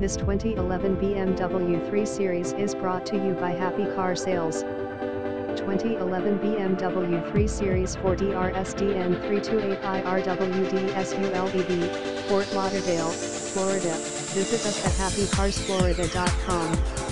This 2011 BMW 3 Series is brought to you by Happy Car Sales. 2011 BMW 3 Series 4DRSDN328i RWD SULEV, Fort Lauderdale, Florida. Visit us at happycarsflorida.com.